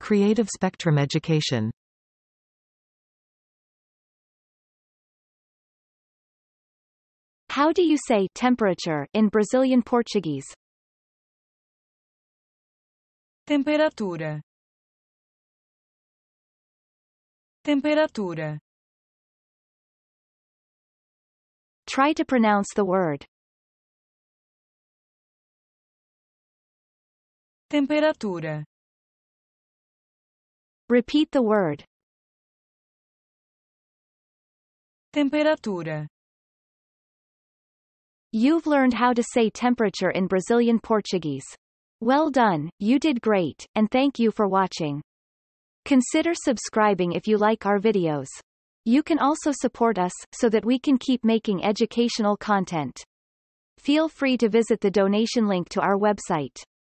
Creative spectrum education. How do you say temperature in Brazilian Portuguese? Temperatura. Temperatura. Try to pronounce the word. Temperatura. Repeat the word. Temperatura. You've learned how to say temperature in Brazilian Portuguese. Well done, you did great, and thank you for watching. Consider subscribing if you like our videos. You can also support us, so that we can keep making educational content. Feel free to visit the donation link to our website.